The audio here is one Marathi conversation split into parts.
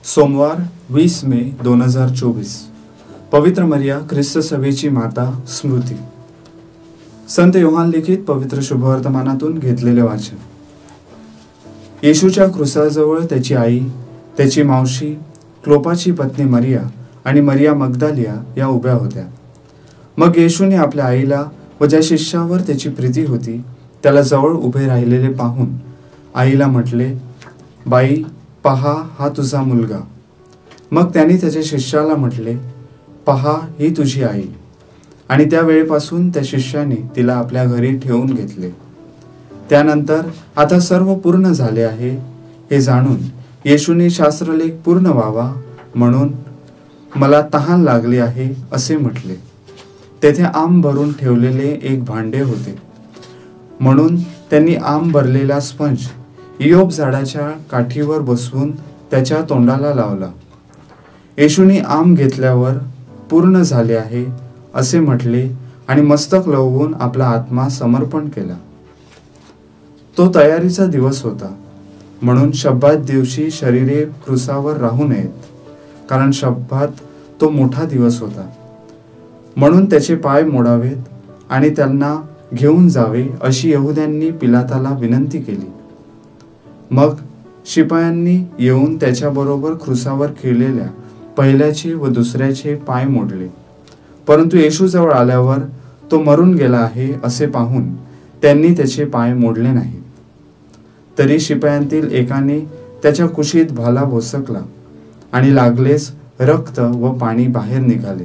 सोमवार 20 मे 2024 पवित्र मरिया ख्रिस्त सभेची माता स्मृती. संत योहान लिखित पवित्र शुभवर्तमानातून घेतलेले वाचन. येशूच्या क्रुसाजवळ त्याची आई, त्याची मावशी, क्लोपाची पत्नी मरिया आणि मरिया मगदालिया या उभ्या होत्या. मग येशूने आपल्या आईला व ज्या शिष्यावर त्याची प्रीती होती त्याला जवळ उभे राहिलेले पाहून आईला म्हटले, बाई, पहा, हा तुझा मुलगा. मग त्याने त्याच्या शिष्याला म्हटले, पहा, ही तुझी आई. आणि त्या वेळेपासून त्या शिष्याने तिला आपल्या घरी ठेवून घेतले. त्यानंतर आता सर्व पूर्ण झाले आहे हे जाणून येशूने शास्त्रलेख पूर्ण व्हावा म्हणून मला तहान लागली आहे असे म्हटले. तेथे आंब भरून ठेवलेले एक भांडे होते. म्हणून त्यांनी आंब भरलेला स्पंज इयोप झाडाच्या काठीवर बसवून त्याच्या तोंडाला लावला. येशूने आंब घेतल्यावर पूर्ण झाले आहे असे म्हटले आणि मस्तक लवून आपला आत्मा समर्पण केला. तो तयारीचा दिवस होता म्हणून शब्बात दिवशी शरीरे क्रुसावर राहू नयेत, कारण शब्बात तो मोठा दिवस होता. म्हणून त्याचे पाय मोडावेत आणि त्यांना घेऊन जावे अशी यहुद्यांनी पिलाताला विनंती केली. मग शिपायांनी येऊन त्याच्याबरोबर क्रुसावर खिळलेल्या पहिल्याचे व दुसऱ्याचे पाय मोडले. परंतु येशूजवळ आल्यावर तो मरून गेला आहे असे पाहून त्यांनी त्याचे पाय मोडले नाहीत. तरी शिपायांतील एकाने त्याच्या कुशीत भाला भोसकला आणि लागलेच रक्त व पाणी बाहेर निघाले.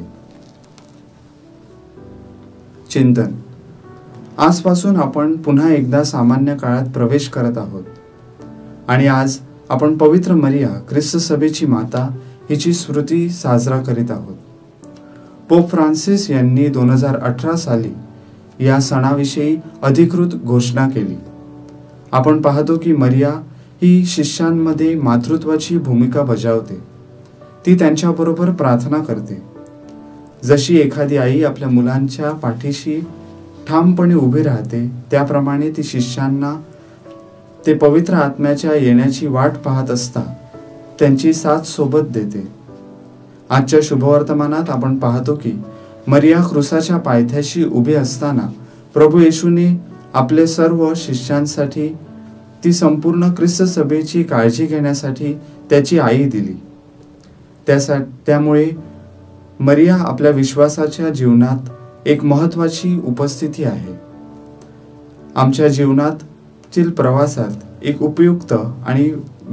चिंतन. आजपासून आपण पुन्हा एकदा सामान्य काळात प्रवेश करत आहोत आणि आज आपण पवित्र मरिया ख्रिस्त सभेची माता हिची स्मृती साजरा करीत आहोत. पोप फ्रान्सिस यांनी 2018 साली या सणाविषयी अधिकृत घोषणा केली. आपण पाहतो की मरिया ही शिष्यांमध्ये मातृत्वाची भूमिका बजावते. ती त्यांच्याबरोबर प्रार्थना करते. जशी एखादी आई आपल्या मुलांच्या पाठीशी ठामपणे उभी राहते त्याप्रमाणे ती शिष्यांना ते पवित्र आत्म्याच्या येण्याची वाट पाहत असता त्यांची साथ सोबत देते. आजच्या शुभवर्तमानात आपण पाहतो की मरिया क्रुसाच्या पायथ्याशी उभी असताना प्रभू येशूने आपले सर्व शिष्यांसाठी ती संपूर्ण ख्रिस्त सभेची काळजी घेण्यासाठी त्याची आई दिली. त्यामुळे मरिया आपल्या विश्वासाच्या जीवनात एक महत्त्वाची उपस्थिती आहे. आमच्या जीवनातील प्रवासात एक उपयुक्त आणि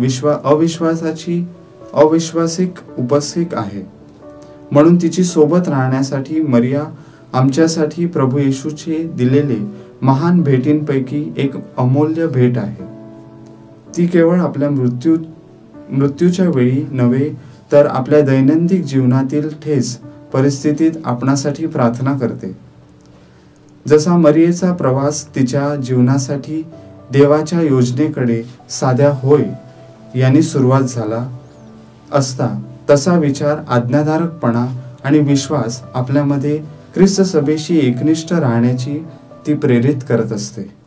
अविश्वासिक उपस्थित आहे. म्हणून तिची सोबत राहण्यासाठी मरिया आमच्यासाठी प्रभू येशूचे दिलेले महान भेटींपैकी एक अमूल्य भेट आहे. ती केवळ आपल्या मृत्यूच्या वेळी नव्हे तर आपल्या दैनंदिन जीवनातील ठेस परिस्थितीत आपणासाठी प्रार्थना करते. जसा मरियेचा प्रवास तिच्या जीवनासाठी देवाच्या योजनेकडे साध्या होय यांनी सुरुवात झाला असता तसा विचार, आज्ञाधारकपणा आणि विश्वास आपल्यामध्ये ख्रिस्त सभेशी एकनिष्ठ राहण्याची ती प्रेरित करत असते.